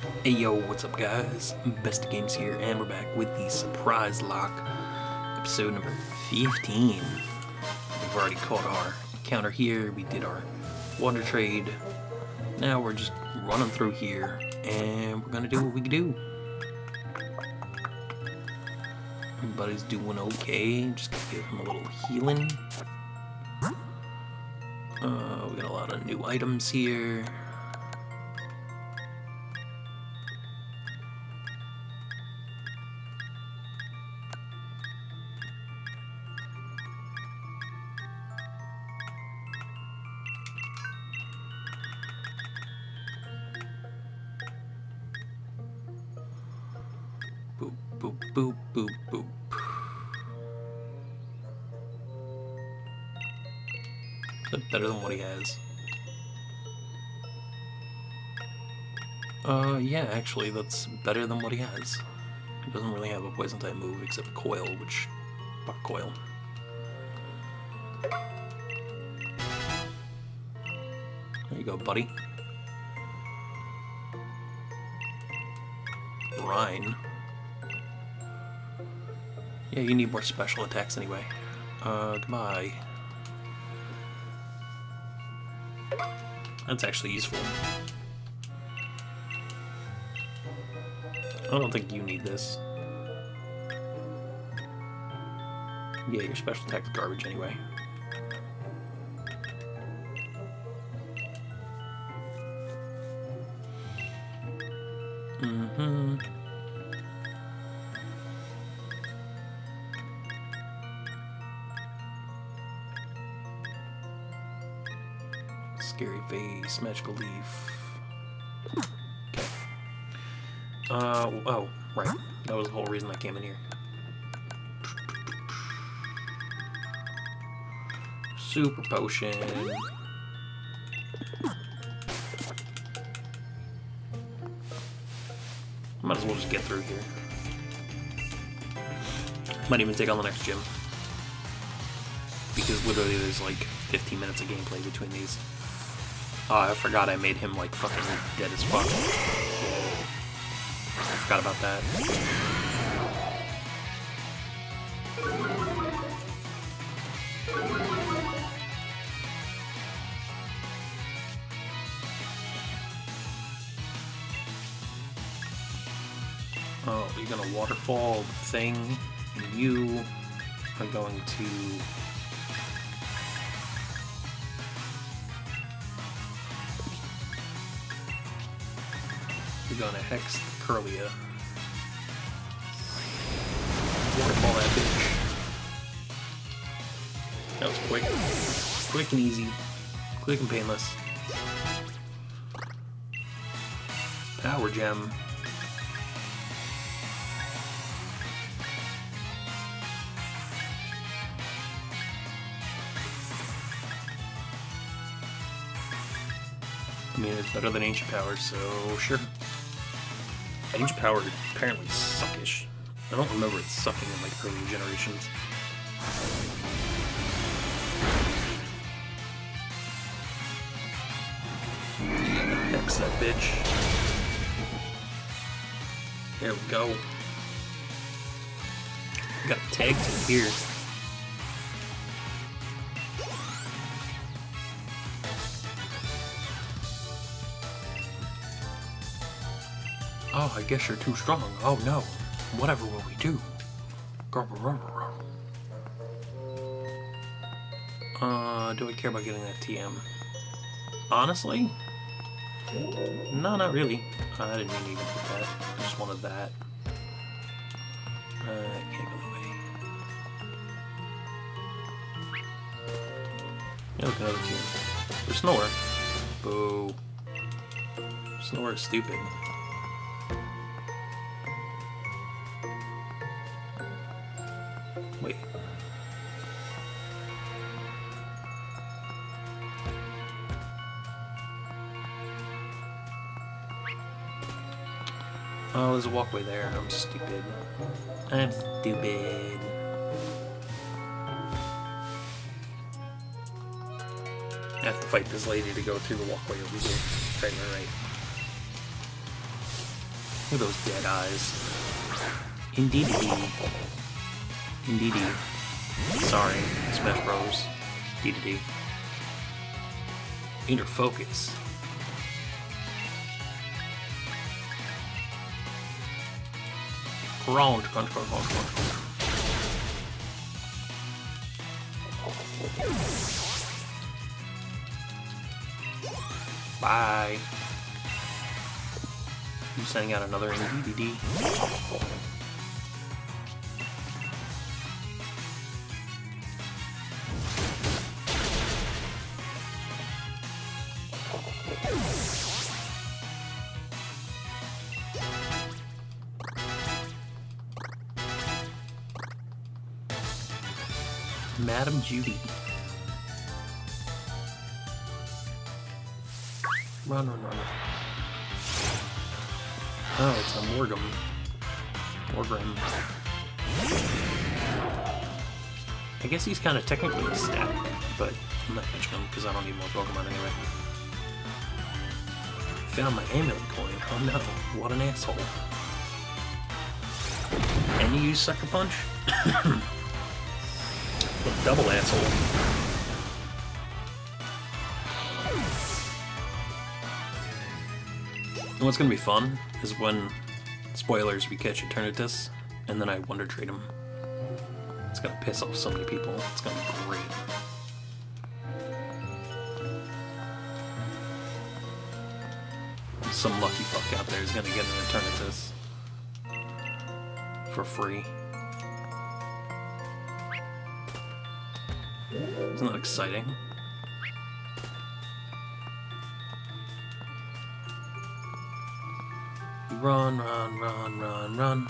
Hey yo, what's up guys? Best of Games here, and we're back with the Surprise Lock, episode number 15. We've already caught our encounter here, we did our water trade. Now we're just running through here, and we're gonna do what we can do. Everybody's doing okay, just gonna give him a little healing. We got a lot of new items here. Boop, boop, boop, boop, boop. Is that better than what he has? Yeah, actually, that's better than what he has. He doesn't really have a poison type move except Coil, which... fuck Coil. There you go, buddy. Brine. Yeah, you need more special attacks anyway. Goodbye. That's actually useful. I don't think you need this. Yeah, your special attack's garbage anyway. Scary face, magical leaf. Okay. Oh, right. That was the whole reason I came in here. Super potion. Might as well just get through here. Might even take on the next gym. Because literally there's like 15 minutes of gameplay between these. Oh, I forgot I made him like fucking dead as fuck. I forgot about that. Oh, you're gonna waterfall the thing, and you are going to... You're gonna hex the Curlia. Waterfall that bitch. That was quick. Quick and easy. Quick and painless. Power gem. I mean, it's better than Ancient Power, so sure. Ancient Power apparently suckish. I don't remember it sucking in like earlier generations. Hex that bitch. There we go. Got a tag to here. Oh, I guess you're too strong. Oh no. Whatever will we do? Do I care about getting that TM? Honestly? No, not really. I didn't even need to put that. I just wanted that. I can't go away. Yeah, look, another team. There's Snore. Boo. Snore is stupid. Wait. Oh, there's a walkway there. I'm stupid. I'm stupid. I have to fight this lady to go through the walkway over here. Right. Look at those dead eyes. Indeedy. Indeedy. Sorry, Smash Bros. Indeedy. Inner focus. Crunch, crunch, crunch, crunch, crunch. Bye. You sending out another DVD? Madam Judy. Run, run, run. Oh, it's a Morgrim. Morgrim. I guess he's kind of technically a stat, but I'm not catching him because I don't need more Pokemon anyway. Found my amulet coin. Oh no, what an asshole. Can you use Sucker Punch? What a double asshole. And what's gonna be fun is when, spoilers, we catch Eternatus, and then I Wonder Trade him. It's gonna piss off so many people. It's gonna be great. Some lucky fuck out there is gonna get an Eternatus for free. Isn't that exciting? Run, run, run, run, run.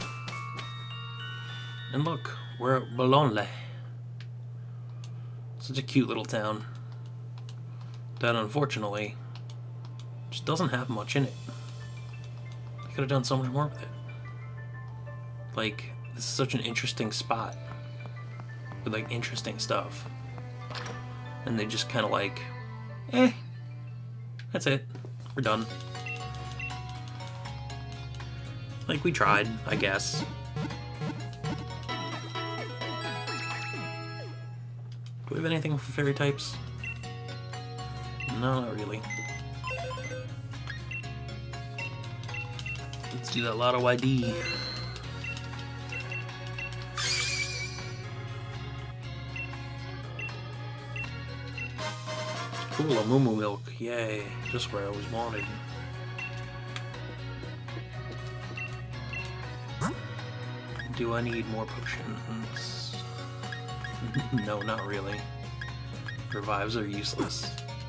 And look, we're at Bologna. Such a cute little town that unfortunately just doesn't have much in it. I could have done so much more with it. Like, this is such an interesting spot with like interesting stuff. And they just kind of like, that's it. We're done. Like, we tried, I guess. Do we have anything for fairy types? No, not really. Let's do that Lotto ID. Cool, a Moo Moo Milk. Yay. Just where I always wanted. Do I need more potions? No, not really. Revives are useless.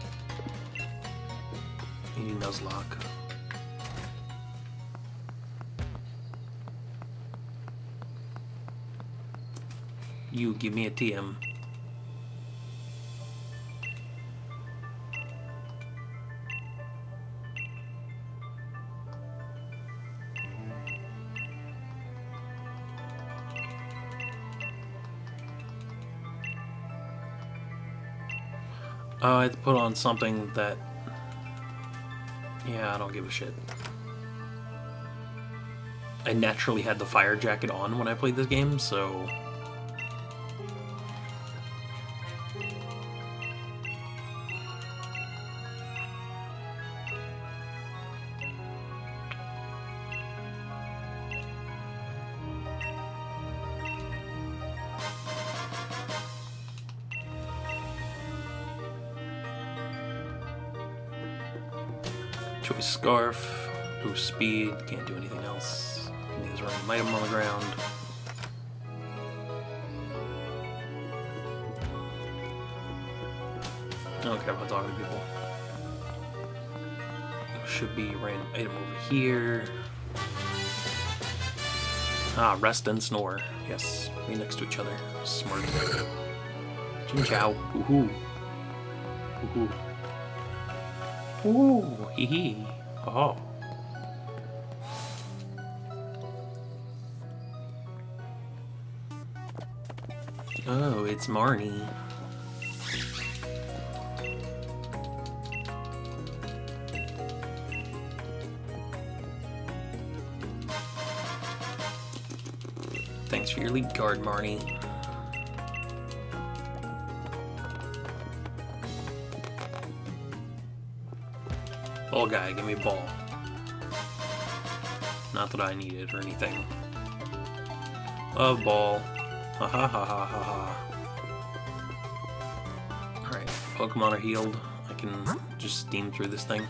You need Nuzlocke. You give me a TM. I had to put on something that... Yeah, I don't give a shit. I naturally had the fire jacket on when I played this game, so... Choice Scarf, boost speed, can't do anything else. These random item on the ground. I don't care about talking to people. Should be a random item over here. Ah, rest and snore. Yes, right next to each other. Smart. Jin Chow. Woohoo. Woohoo. Ooh, hee hee. Oh. Oh, it's Marnie. Thanks for your lead card, Marnie. Ball guy, give me a ball. Not that I need it or anything. A ball. Ha ha ha ha ha ha. Alright, Pokemon are healed. I can just steam through this thing.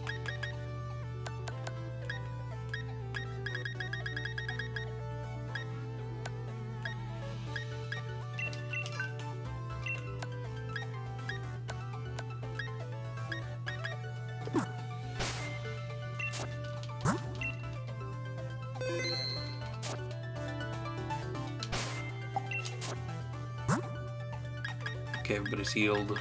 Okay, everybody's healed.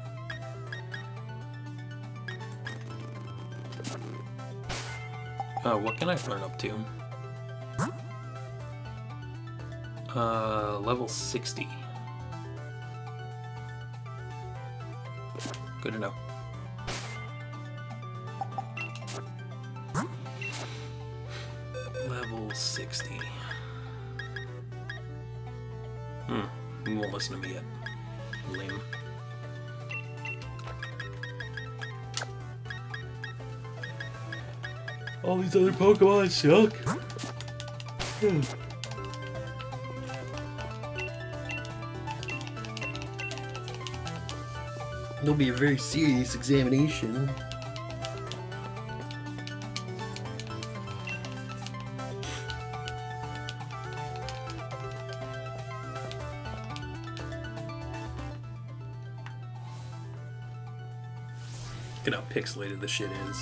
What can I learn up to? Level 60. Good to know. Level 60. You won't listen to me yet. Lame. All these other Pokemon suck. There'll be a very serious examination. Look at how pixelated this shit is.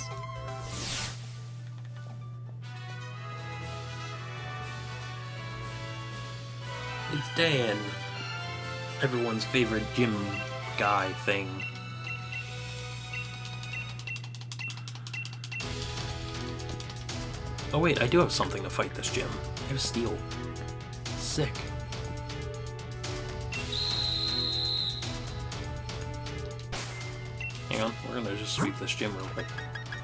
It's Dan. Everyone's favorite gym guy thing. Oh wait, I do have something to fight this gym. I have Steel. Sick. Hang on, we're gonna just sweep this gym real quick.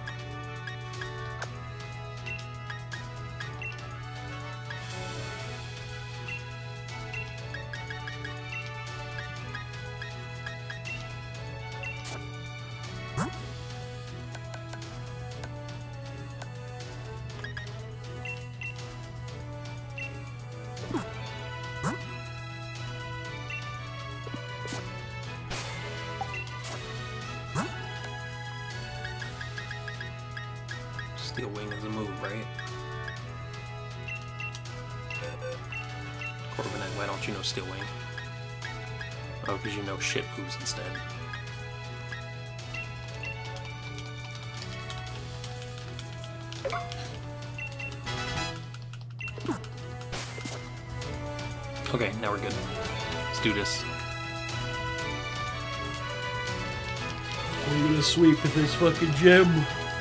Steel Wing is a move, right? Corviknight, why don't you know Steel Wing? Oh, because you know shit moves instead. Okay, now we're good. Let's do this. We're gonna sweep with this fucking gym.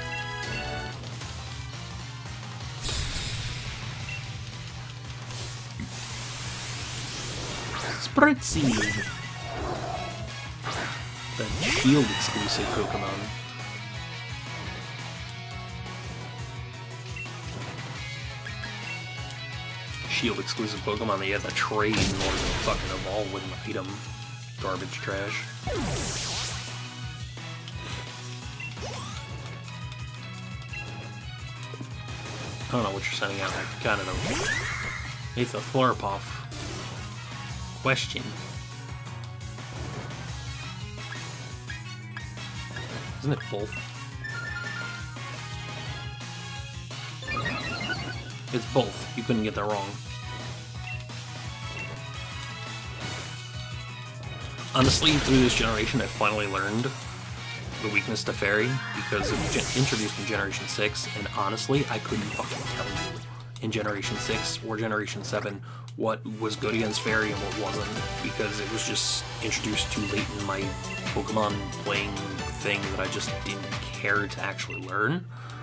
Spritzee! That Shield exclusive Pokemon. Shield exclusive Pokemon that you have to trade in order to fucking evolve with an item. Garbage trash. I don't know what you're sending out. I kinda don't. It's a Flurpuff. Question. Isn't it both? It's both. You couldn't get that wrong. Honestly, through this generation, I finally learned the weakness to Fairy because it was introduced in Generation 6, and honestly, I couldn't fucking tell you in Generation 6 or Generation 7 what was good against Fairy and what wasn't, because it was just introduced too late in my Pokemon playing thing that I just didn't care to actually learn.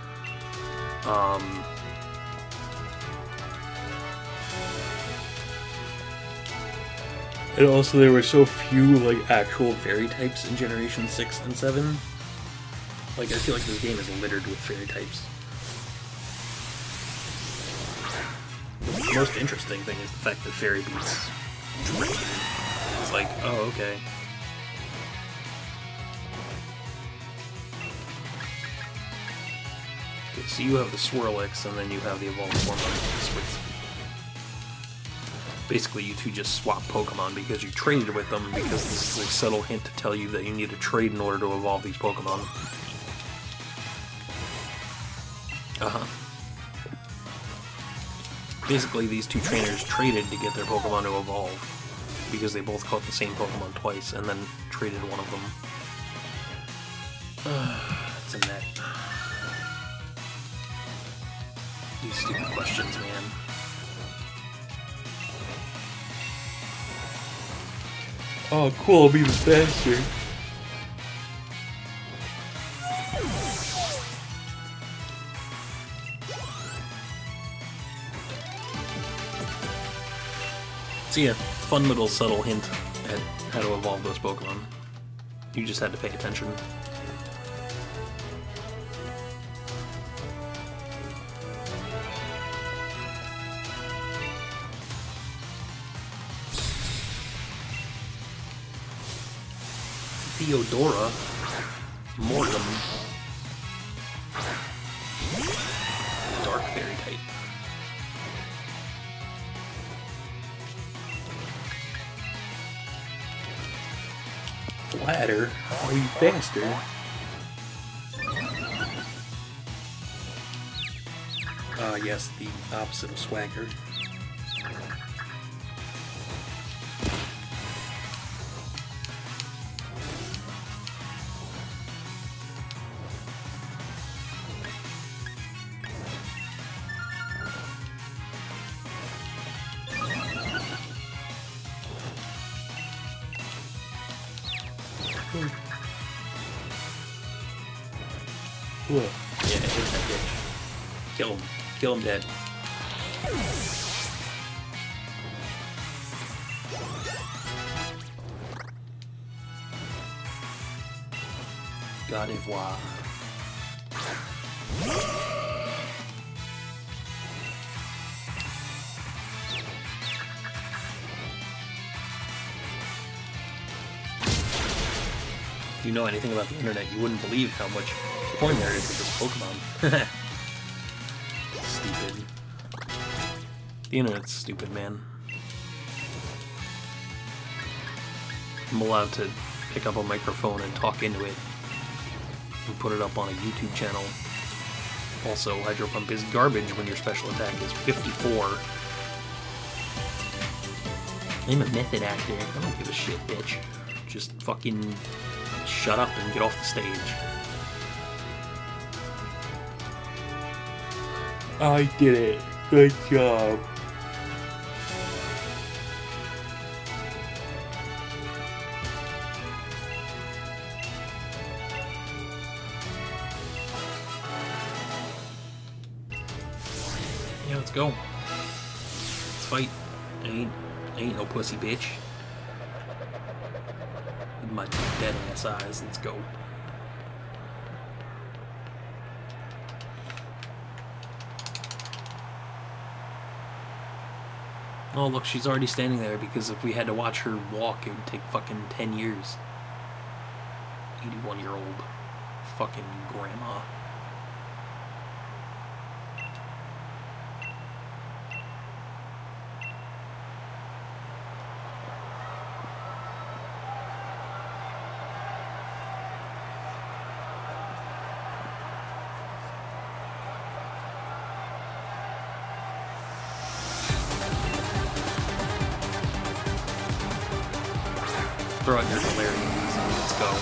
And also there were so few like actual Fairy types in Generation 6 and 7. Like I feel like this game is littered with Fairy types. the most interesting thing is the fact that Fairy beats Drain. It's like, oh, okay. Okay, so you have the Swirlix, and then you have the evolved form of Switch. Basically, you two just swap Pokemon because you traded with them, because this is a subtle hint to tell you that you need to trade in order to evolve these Pokemon. Basically, these two trainers traded to get their Pokemon to evolve, because they both caught the same Pokemon twice, and then traded one of them. It's a net. These stupid questions, man. Oh, cool, I'll be the faster. So yeah, fun little subtle hint at how to evolve those Pokemon. You just had to pay attention. Theodora, Mortem, Dark Fairy type. Flatter, are you faster? Yes, the opposite of Swagger. Whoa. Yeah, hit that bitch. Kill him. Kill him dead. Gardevoir. If you know anything about the internet, you wouldn't believe how much porn there is with this Pokemon. Stupid. The internet's stupid, man. I'm allowed to pick up a microphone and talk into it and put it up on a YouTube channel. Also, Hydro Pump is garbage when your special attack is 54. I'm a method actor. I don't give a shit, bitch. Just fucking shut up and get off the stage. I did it. Good job. Yeah, let's go. Let's fight. I ain't no pussy bitch. With my dead ass eyes, let's go. Oh look, she's already standing there, because if we had to watch her walk, it would take fucking 10 years. 81-year-old fucking grandma. Throw out your Galarian, let's go.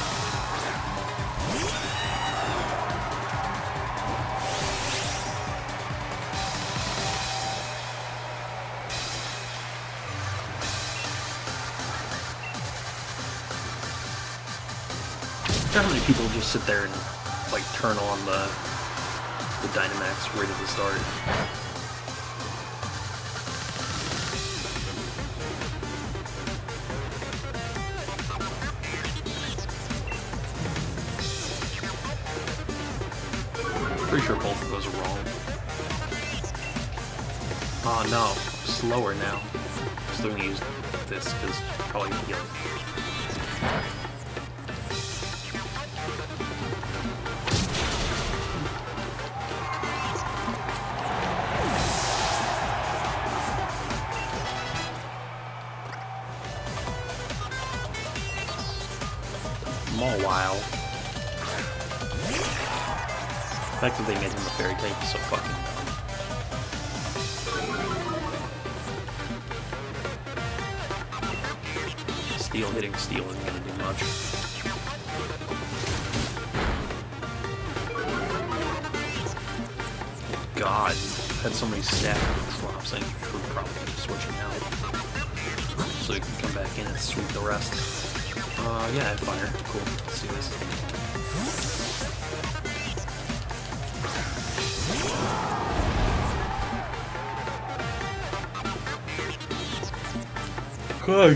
How many people just sit there and like turn on the Dynamax right at the start? Pretty sure both of those are wrong. Oh no, slower now. Still gonna use this because probably heal. All while. The fact that they made him a fairy type is so fucking dumb. Steel hitting steel isn't gonna do much. God, I've had so many stack flops, I should probably switch him out. So he can come back in and sweep the rest. Yeah, I have fire. Cool. Let's do this. Good.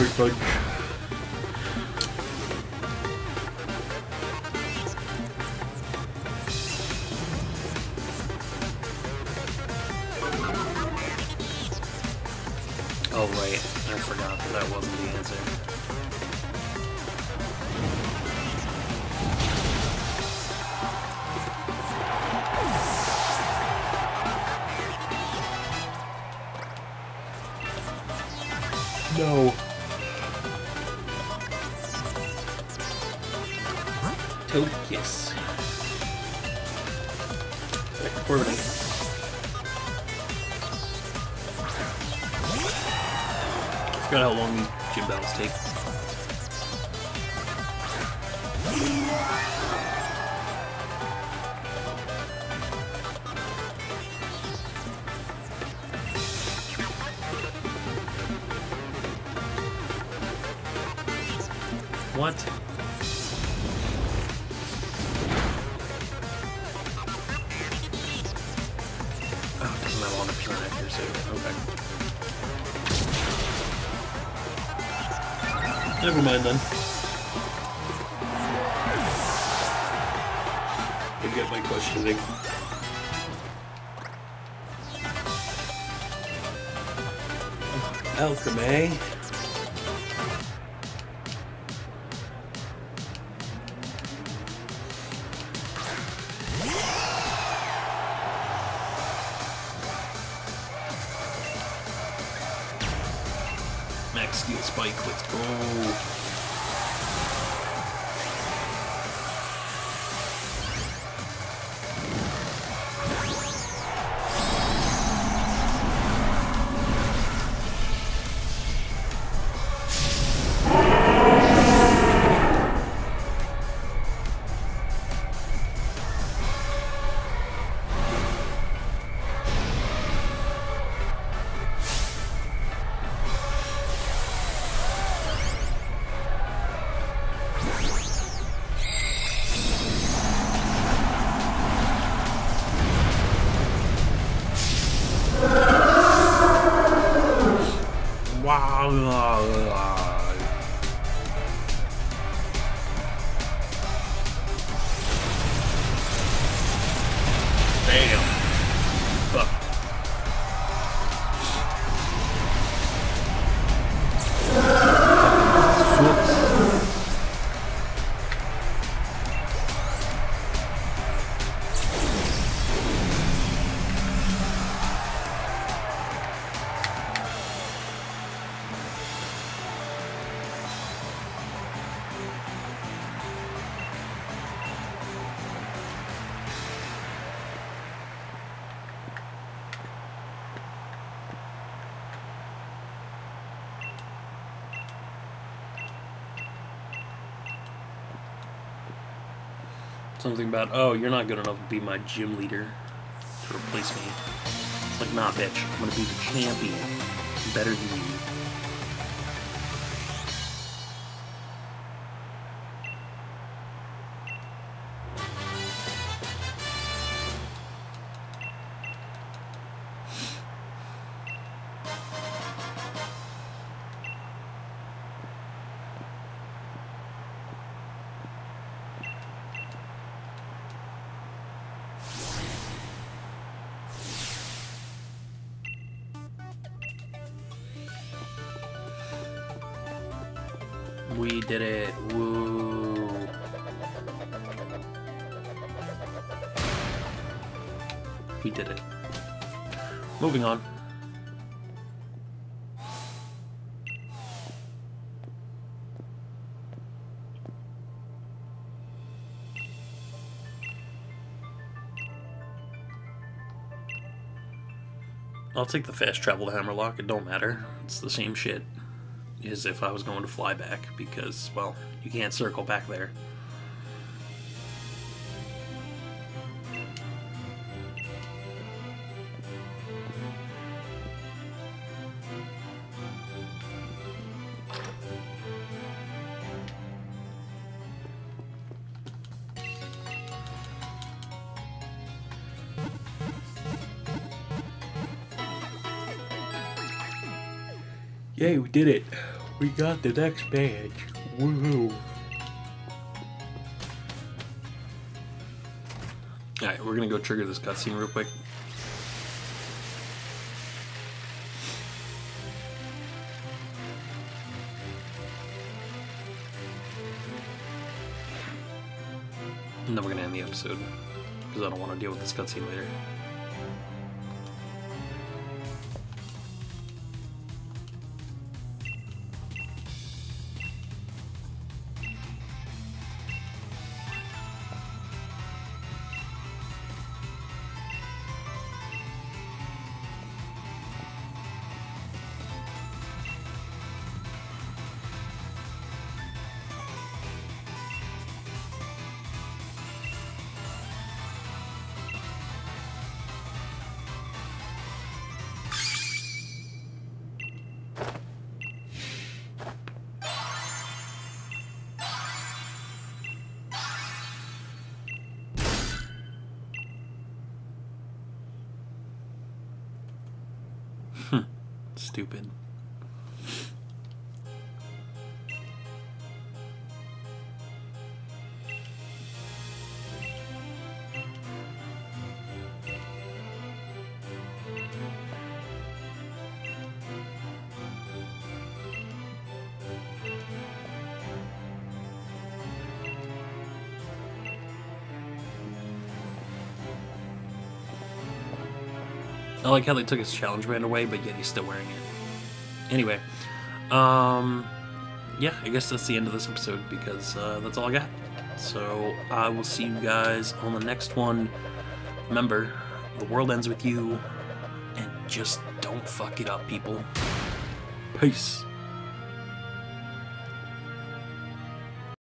Oh, right. I forgot that wasn't the answer. No. Togekiss. I forgot how long these gym battles take. What? Oh, it doesn't have 100% accuracy. Okay. Never mind then. Forget my questioning. Alchemy. Max Steel Spike, let's go. Damn. Fuck. Something about, oh, you're not good enough to be my gym leader to replace me. It's like, nah, bitch. I'm gonna be the champion. I'm better than you. We did it. Woo. We did it. Moving on. I'll take the fast travel to Hammerlock. It don't matter. It's the same shit as if I was going to fly back because, well, you can't circle back there. Yay, we did it. We got the next badge. Woohoo. Alright, we're gonna go trigger this cutscene real quick. And then we're gonna end the episode. Because I don't want to deal with this cutscene later. Stupid. I like how they took his challenge band away, but yet he's still wearing it. Anyway, yeah, I guess that's the end of this episode because that's all I got. So I will see you guys on the next one. Remember, the world ends with you, and just don't fuck it up, people. Peace.